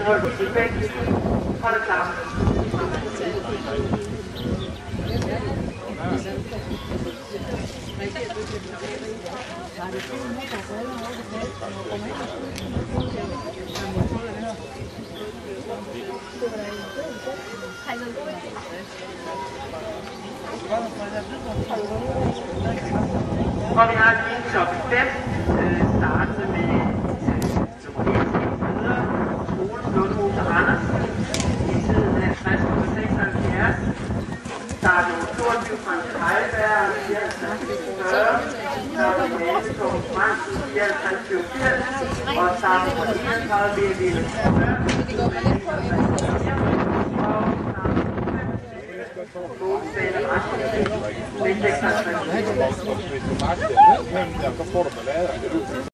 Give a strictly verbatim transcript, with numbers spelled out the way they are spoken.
Ryk tilbage. Hold det klar. Og vi har lige top fem startet med Skolen Lundhuse Randers i tiden af tres komma seksoghalvfjerds. Startet toogtyve Frank Heiberg, fireoghalvtreds fyrre, startet med Torben Fransen, fireoghalvtreds fireogfirs, og startet på enogtredive ved Ville Fyrre, og startet på